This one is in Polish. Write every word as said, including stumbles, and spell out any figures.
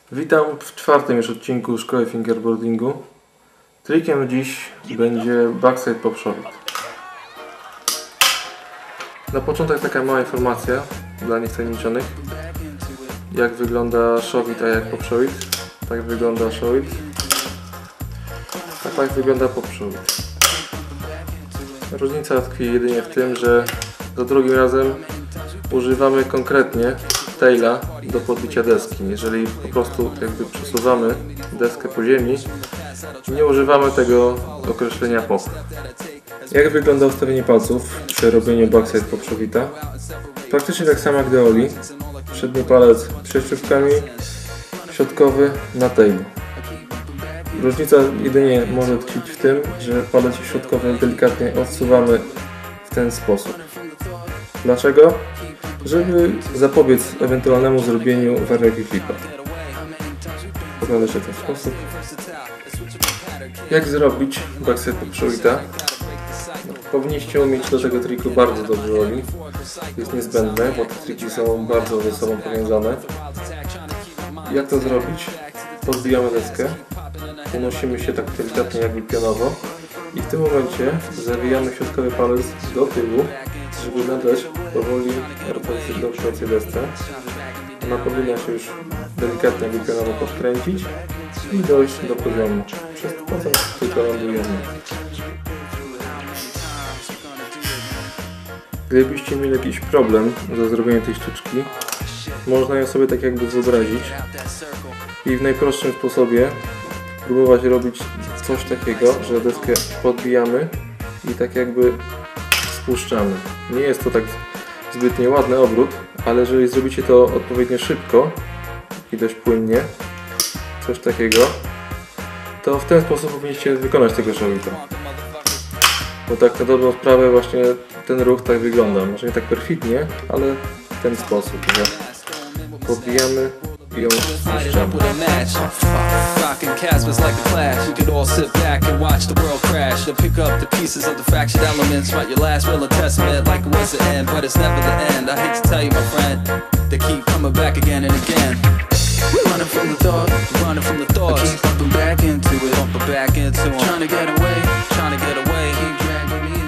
Witam w czwartym już odcinku Szkoły Fingerboardingu. Trikiem dziś będzie backside pop shove-it. Na początek taka mała informacja dla niewtajemniczonych. Jak wygląda shove-it, a jak pop shove-it. Tak wygląda shove-it, a tak wygląda pop shove-it. Różnica tkwi jedynie w tym, że za drugim razem używamy konkretnie taila do podbicia deski. Jeżeli po prostu jakby przesuwamy deskę po ziemi, nie używamy tego określenia pop. Jak wygląda ustawienie palców przy robieniu backside pop shove-ita? Praktycznie tak samo jak deoli. Przedni palec przejściówkami, środkowy na tailu. Różnica jedynie może tkwić w tym, że palec środkowy delikatnie odsuwamy w ten sposób. Dlaczego? Żeby zapobiec ewentualnemu zrobieniu wariaki flipa. Wygląda się w ten sposób. Jak zrobić backside pop shove-ita? Powinniście umieć do tego triku bardzo dobrze oli. Jest niezbędne, bo te triki są bardzo ze sobą powiązane. Jak to zrobić? Podbijamy deskę, unosimy się tak delikatnie jakby pionowo i w tym momencie zawijamy środkowy palec do tyłu, żeby nadać powoli rotację desce. Ona powinna się już delikatnie jakby pionowo podkręcić i dojść do poziomu. Przez to potem tylko lądujemy. Gdybyście mieli jakiś problem ze zrobieniem tej sztuczki, można ją sobie tak jakby wyobrazić i w najprostszym sposobie próbować robić coś takiego, że deskę podbijamy i tak jakby spuszczamy. Nie jest to tak zbytnio ładny obrót, ale jeżeli zrobicie to odpowiednio szybko i dość płynnie, coś takiego, to w ten sposób powinniście wykonać tego shove-ita. Bo tak na dobrą sprawę właśnie ten ruch tak wygląda. Może nie tak perfidnie, ale w ten sposób, że podbijamy i ją spuszczamy. Running from the thought, running from the thoughts. I keep bumping back into it, bumping back into it. Trying to get away, trying to get away. Keep dragging me